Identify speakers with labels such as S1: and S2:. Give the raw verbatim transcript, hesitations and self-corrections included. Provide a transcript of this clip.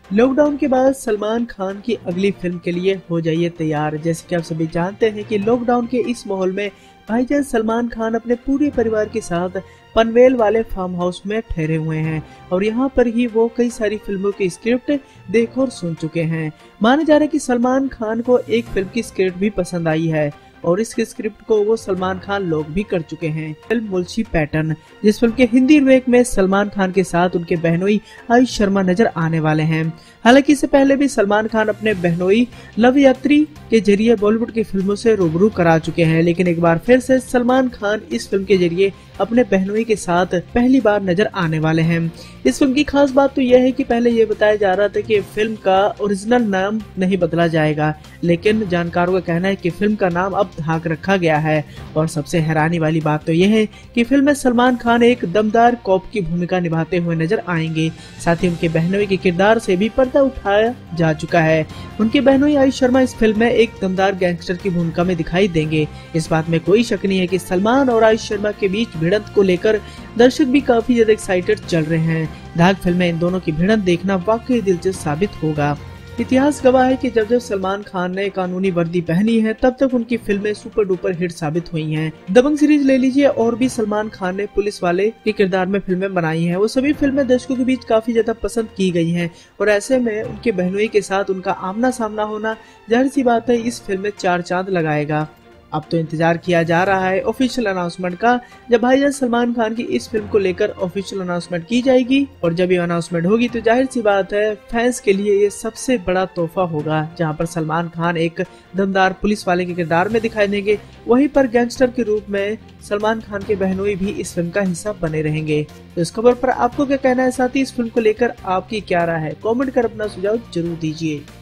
S1: Lockdown के बाद सलमान खान की अगली फिल्म के लिए हो जाइए तैयार। जैसे कि आप सभी जानते हैं कि लॉकडाउन के इस माहौल में भाईजान सलमान खान अपने पूरे परिवार के साथ पनवेल वाले फार्म हाउस में ठहरे हुए हैं और यहाँ पर ही वो कई सारी फिल्मों की स्क्रिप्ट देख और सुन चुके हैं। माना जा रहा है कि सलमान खान को एक फिल्म की स्क्रिप्ट भी पसंद आई है और इस स्क्रिप्ट को वो सलमान खान लोग भी कर चुके हैं। फिल्म मुल्शी पैटर्न, जिस फिल्म के हिंदी रीमेक में सलमान खान के साथ उनके बहनोई आयुष शर्मा नजर आने वाले हैं। हालांकि इससे पहले भी सलमान खान अपने बहनोई लव यात्री के जरिए बॉलीवुड की फिल्मों से रूबरू करा चुके हैं, लेकिन एक बार फिर से सलमान खान इस फिल्म के जरिए अपने बहनोई के साथ पहली बार नजर आने वाले हैं। इस फिल्म की खास बात तो यह है कि पहले ये बताया जा रहा था कि फिल्म का ओरिजिनल नाम नहीं बदला जाएगा, लेकिन जानकारों का कहना है कि फिल्म का नाम अब धाक रखा गया है। और सबसे हैरानी वाली बात तो यह है कि फिल्म में सलमान खान एक दमदार कॉप की भूमिका निभाते हुए नजर आएंगे। साथ ही उनके बहनोई के किरदार से भी पर्दा उठाया जा चुका है। उनके बहनोई आयुष शर्मा इस फिल्म में एक दमदार गैंगस्टर की भूमिका में दिखाई देंगे। इस बात में कोई शक नहीं है कि सलमान और आयुष शर्मा के बीच भिड़ंत को लेकर दर्शक भी काफी ज्यादा एक्साइटेड चल रहे हैं। धाक फिल्म में इन दोनों की भिड़ंत देखना वाकई दिलचस्प साबित होगा। इतिहास गवाह है कि जब जब सलमान खान ने कानूनी वर्दी पहनी है तब तक उनकी फिल्में सुपर डुपर हिट साबित हुई हैं। दबंग सीरीज ले लीजिए और भी सलमान खान ने पुलिस वाले के किरदार में फिल्में बनाई हैं। वो सभी फिल्में दर्शकों के बीच काफी ज्यादा पसंद की गई हैं और ऐसे में उनके बहनोई के साथ उनका आमना सामना होना जाहिर सी बात है इस फिल्म में चार चांद लगाएगा। अब तो इंतजार किया जा रहा है ऑफिशियल अनाउंसमेंट का, जब भाईजान सलमान खान की इस फिल्म को लेकर ऑफिशियल अनाउंसमेंट की जाएगी। और जब ये अनाउंसमेंट होगी तो जाहिर सी बात है फैंस के लिए ये सबसे बड़ा तोहफा होगा, जहां पर सलमान खान एक दमदार पुलिस वाले के किरदार में दिखाई देंगे, वहीं पर गैंगस्टर के रूप में सलमान खान के बहनोई भी इस फिल्म का हिस्सा बने रहेंगे। तो इस खबर पर आपको क्या कहना है, साथ ही इस फिल्म को लेकर आपकी क्या राय है, कॉमेंट कर अपना सुझाव जरूर दीजिए।